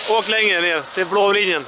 Åk längre ner till blå linjen.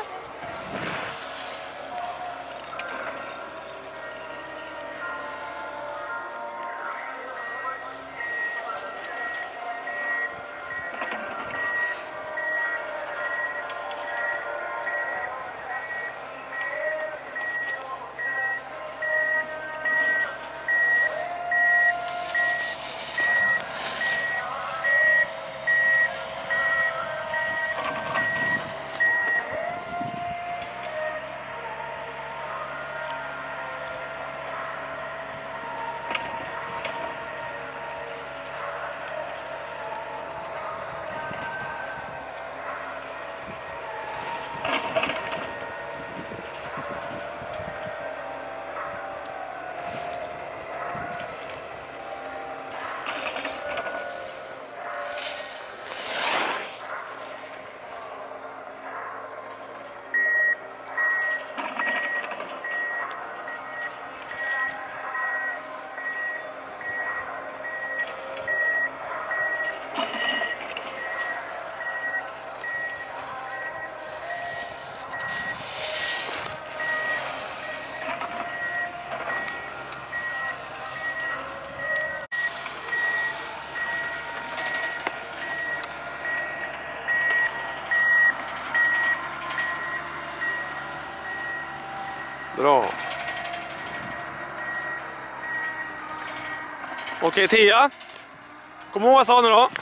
Bra. Okej, Tia. Kom ihåg vad jag sa nu då.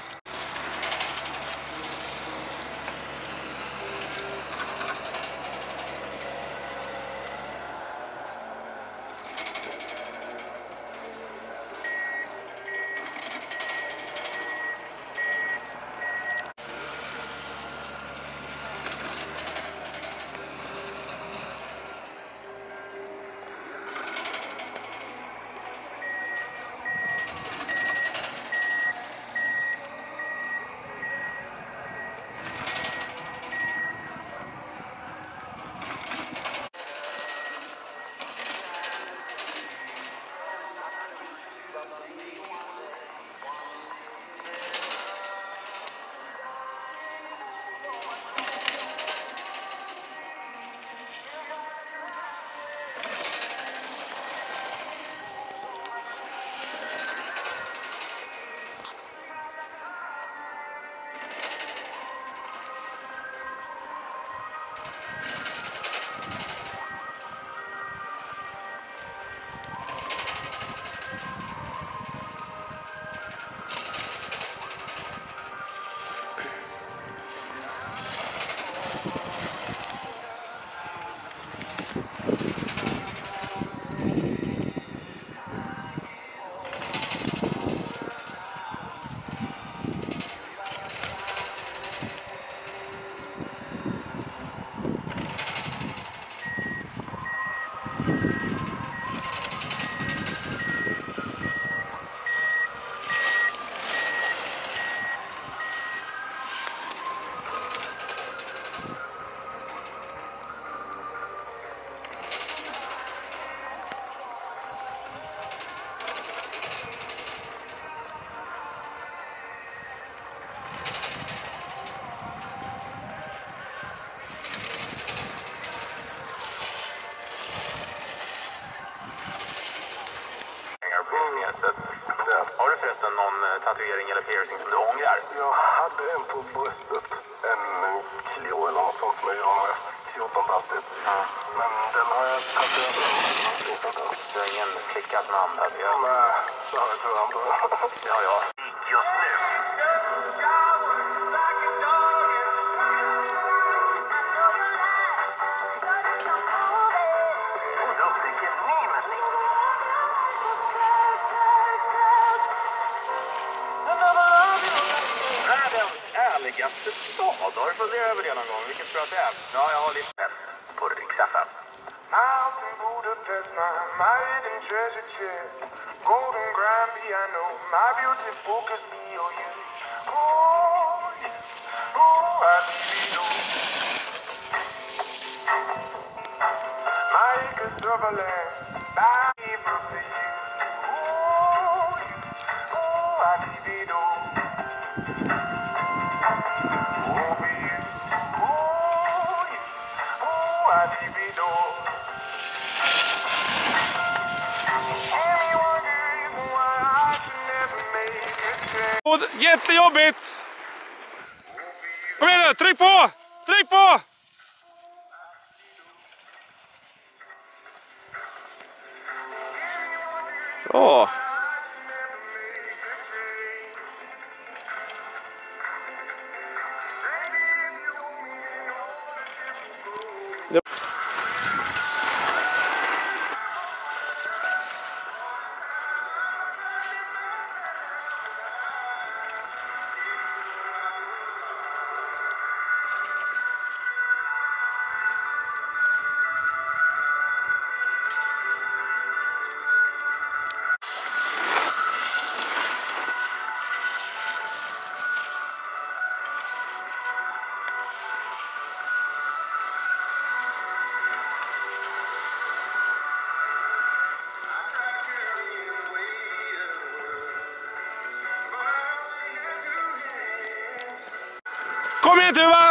Har du förresten någon tatuering eller piercing som du ångrar? Jag hade en på bröstet. En kilo eller något sånt som jag gör när jag är 14 hastigt. Men den har jag tatuerat över. Du har ingen flickas namn tatuerat? Nej, det har jag tyvärr inte. Det har jag. Just nu. Och då upptäcker ni musik. Världens ärligaste stad. Har du funderat över det någon gång? Vilket tror du att det är? Ja, jag har lite bäst på Rix FM. Out in Budapest, my hidden treasure chest. Golden grand piano, my beauty focus EOU. Oh, yeah. Oh, I need you. My acres of a land, I need for you. Oh, yeah. Oh, I need you. Oh, for you. Jättejobbigt! Kom igen nu, tryck på! Tryck på! Bra! Kom igen Tuva!